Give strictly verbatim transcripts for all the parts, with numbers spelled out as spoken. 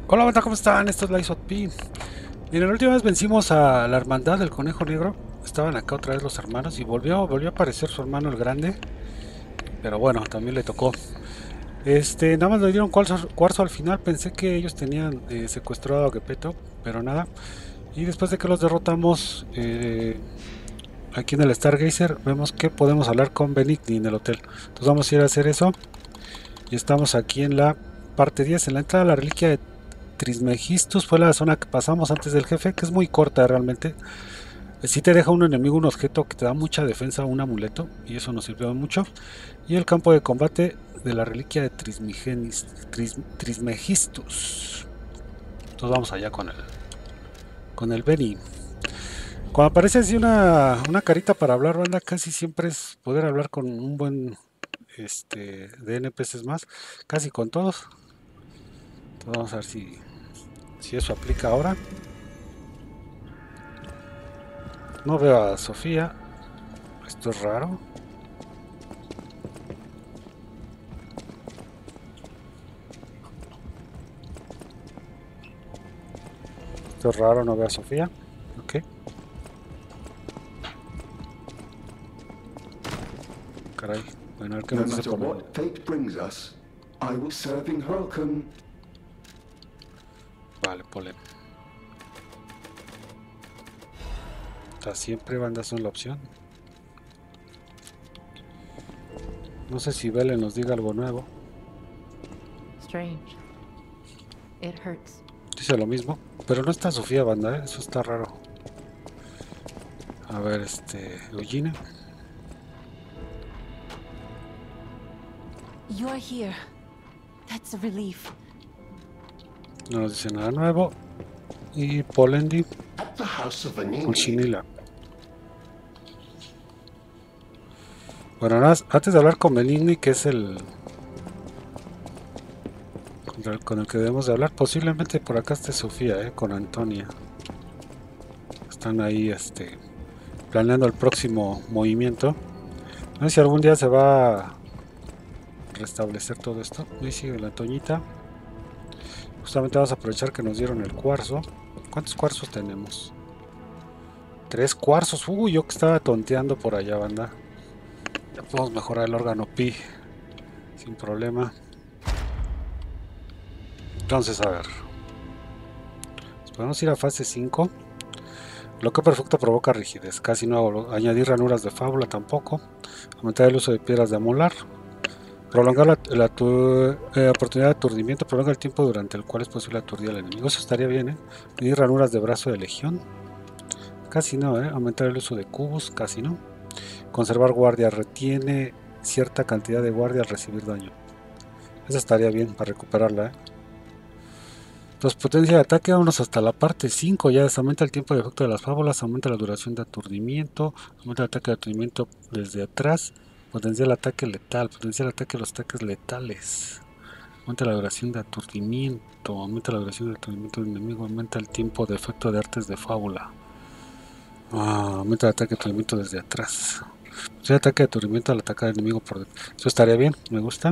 Hola banda, ¿cómo están? Esto es LiceOutP. Miren, la última vez vencimos a la hermandad del conejo negro. Estaban acá otra vez los hermanos y volvió, volvió a aparecer su hermano el grande. Pero bueno, también le tocó. Este, nada más le dieron cuarzo, cuarzo al final. Pensé que ellos tenían eh, secuestrado a Gepetto, pero nada. Y después de que los derrotamos eh, aquí en el Stargazer, vemos que podemos hablar con Benigni en el hotel. Entonces vamos a ir a hacer eso. Y estamos aquí en la parte diez, en la entrada de la reliquia de Trismegistus. Fue la zona que pasamos antes del jefe, que es muy corta realmente. Si te deja un enemigo un objeto que te da mucha defensa, un amuleto, y eso nos sirvió mucho. Y el campo de combate de la reliquia de Trismigenis, Tris, Trismegistus. Entonces vamos allá con el, con el Benny. Cuando aparece así una, una carita para hablar, banda, casi siempre es poder hablar con un buen este, de N P Cs más, casi con todos. Entonces vamos a ver si, si eso aplica ahora. No veo a Sofía. Esto es raro. Esto es raro, no veo a Sofía. Ok. Caray. Bueno, a ver qué No nos dice matter por what fate brings us, I will serve in Holcomb. Vale, Polen. Está siempre bandas son la opción. No sé si Belen nos diga algo nuevo. Strange. It hurts. Dice lo mismo. Pero no está Sofía, banda, ¿eh? Eso está raro. A ver, este... Eugenia. You're here. That's a relief. No nos dice nada nuevo. Y Polendi. At the house of Anini. Pulcinila. Bueno, nada, antes de hablar con Benigni, que es el... con el que debemos de hablar, posiblemente por acá esté Sofía, eh, con Antonia. Están ahí, este... planeando el próximo movimiento. No sé si algún día se va a restablecer todo esto. Ahí sigue la Toñita. Justamente vamos a aprovechar que nos dieron el cuarzo. ¿Cuántos cuarzos tenemos? Tres cuarzos. Uy, yo que estaba tonteando por allá, banda. Ya podemos mejorar el órgano Pi sin problema. Entonces, a ver. Podemos ir a fase cinco. Bloqueo perfecto provoca rigidez. Casi no hago. Añadir ranuras de fábula tampoco. Aumentar el uso de piedras de amolar. Prolongar la, la tu, eh, oportunidad de aturdimiento. Prolonga el tiempo durante el cual es posible aturdir al enemigo. Eso estaría bien, ¿eh? Añadir ranuras de brazo de legión. Casi no, ¿eh? Aumentar el uso de cubos. Casi no. Conservar guardia. Retiene cierta cantidad de guardia al recibir daño. Eso estaría bien para recuperarla, ¿eh? Entonces, potencia de ataque, vámonos hasta la parte cinco. Ya aumenta el tiempo de efecto de las fábulas, aumenta la duración de aturdimiento, aumenta el ataque de aturdimiento desde atrás, potencia el ataque letal, potencia el ataque de los ataques letales, aumenta la duración de aturdimiento, aumenta la duración de aturdimiento del enemigo, aumenta el tiempo de efecto de artes de fábula, ah, aumenta el ataque de aturdimiento desde atrás, potencia el ataque de aturdimiento al atacar al enemigo por detrás. Eso estaría bien, me gusta.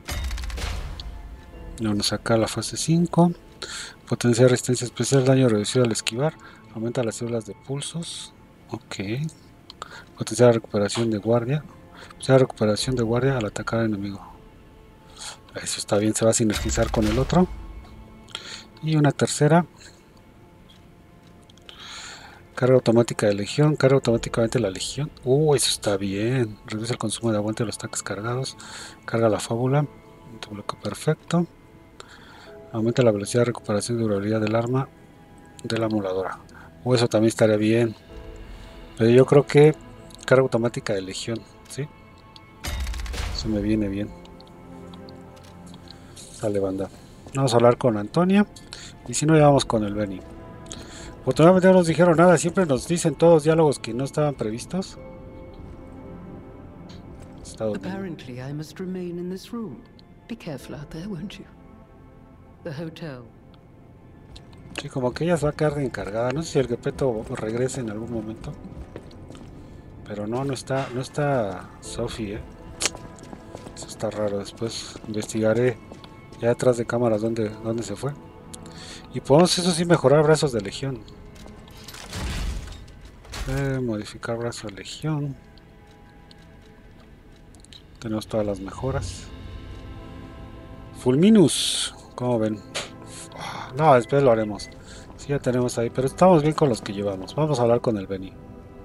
Vamos acá a la fase cinco. Potencia de resistencia especial, daño reducido al esquivar, aumenta las células de pulsos, ok. Potencia de recuperación de guardia, potencia de recuperación de guardia al atacar al enemigo. Eso está bien, se va a sinergizar con el otro. Y una tercera. Carga automática de legión, carga automáticamente la legión. Uh, eso está bien. Reduce el consumo de aguante de los ataques cargados. Carga la fábula. Bloqueo perfecto. Aumenta la velocidad de recuperación y durabilidad del arma de la emuladora. O uh, eso también estaría bien. Pero yo creo que carga automática de legión, ¿sí? Eso me viene bien. Sale, banda. Vamos a hablar con Antonia. Y si no, ya vamos con el Benny. Afortunadamente no nos dijeron nada. Siempre nos dicen todos diálogos que no estaban previstos. Apparently I must remain in this room. Be careful out there, won't you? The hotel. Sí, como que ella se va a quedar encargada. No sé si el Gepetto regrese en algún momento. Pero no, no está, no está Sophie, ¿eh? Eso está raro. Después investigaré ya detrás de cámaras dónde, dónde se fue. Y podemos, eso sí, mejorar brazos de legión. Eh, modificar brazo de legión. Tenemos todas las mejoras. Fulminus, ¿cómo ven? No, después lo haremos. Sí, ya tenemos ahí, pero estamos bien con los que llevamos. Vamos a hablar con el Benny.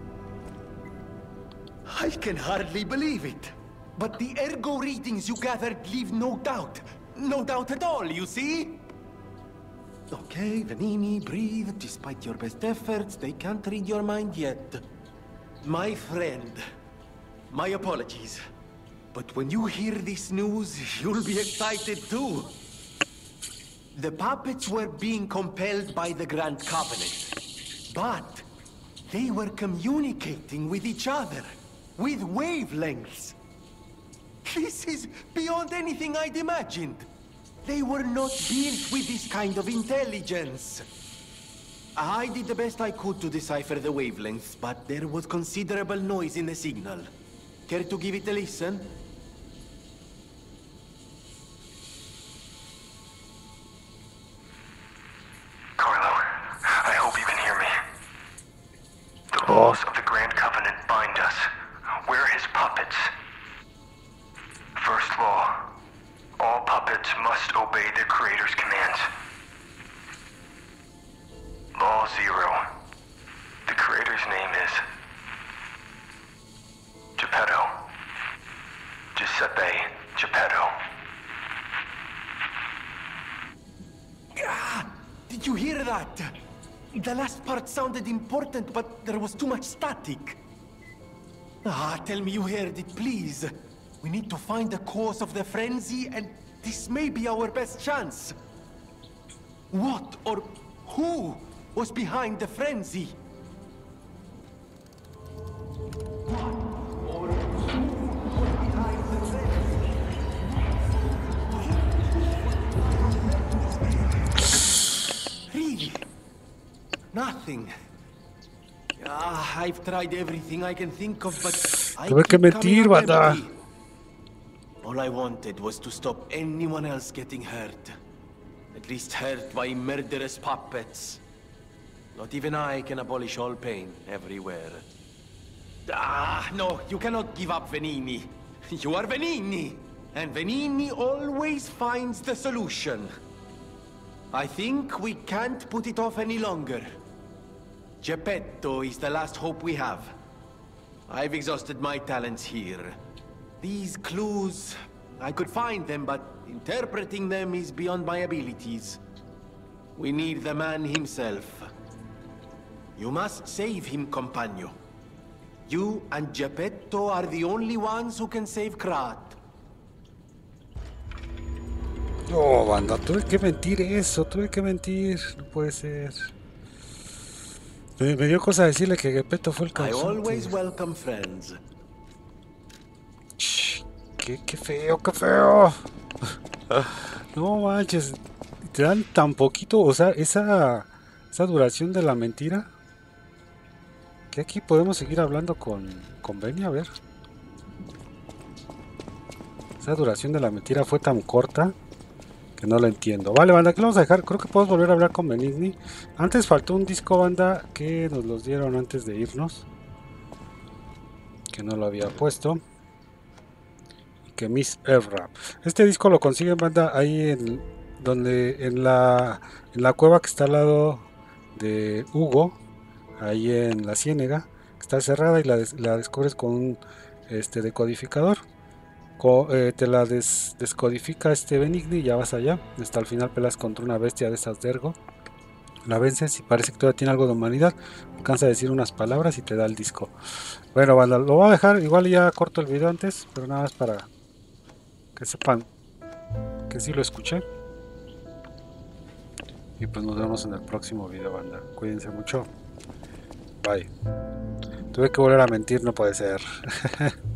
I can hardly believe it. But the ergo readings you gathered leave no doubt. No doubt at all, you see? Okay, Venini, breathe. Despite your best efforts, they can't read your mind yet. My friend, my apologies. But when you hear this news, you'll be excited too. The puppets were being compelled by the Grand Covenant. But they were communicating with each other, with wavelengths. This is beyond anything I'd imagined. They were not built with this kind of intelligence. I did the best I could to decipher the wavelengths, but there was considerable noise in the signal. Care to give it a listen? Carlo, I hope you can hear me. The laws of the Grand Covenant bind us. We're his puppets. First law. All puppets must obey their creator's commands. Law zero. The creator's name is Geppetto. Giuseppe Geppetto. Ah, did you hear that? The last part sounded important, but there was too much static. Ah, tell me you heard it, please. We need to find the cause of the frenzy, and this may be our best chance. What or who was behind the frenzy? What or who was behind the frenzy? Really? Nothing. Ah, I've tried everything I can think of, but I Tuve que keep mentir, coming up banda. empty. All I wanted was to stop anyone else getting hurt. At least hurt by murderous puppets. Not even I can abolish all pain everywhere. Ah, no, you cannot give up, Venini. You are Venini, and Venini always finds the solution. I think we can't put it off any longer. Geppetto is the last hope we have. I've exhausted my talents here. These clues, I could find them, but interpreting them is beyond my abilities. We need the man himself. You must save him, compagno. You and Geppetto are the only ones who can save Krat. Oh, banda, tuve que mentir eso, tuve que mentir. No puede ser. Me, me dio cosa decirle que Geppetto fue el I always causante. welcome friends. Shh, qué, qué feo, qué feo. No manches, te dan tan poquito, o sea, esa, esa duración de la mentira. Que aquí podemos seguir hablando con, con Benny, a ver. Esa duración de la mentira fue tan corta que no la entiendo. Vale, banda, aquí lo vamos a dejar. Creo que podemos volver a hablar con Benigni. Antes faltó un disco, banda, que nos los dieron antes de irnos. Que no lo había puesto. Que Miss Evra. Este disco lo consiguen, banda, ahí en donde en la en la cueva que está al lado de Hugo, ahí en la ciénega, que está cerrada y la, des, la descubres con un este decodificador. Co, eh, te la des, descodifica este Benigni y ya vas allá. Hasta el final pelas contra una bestia de esas de Ergo. La vences y parece que todavía tiene algo de humanidad. Alcanza a decir unas palabras y te da el disco. Bueno, banda, lo voy a dejar. Igual ya corto el video antes, pero nada más para que sepan que sí lo escuché. Y pues nos vemos en el próximo video, banda. Cuídense mucho. Bye. Tuve que volver a mentir, no puede ser.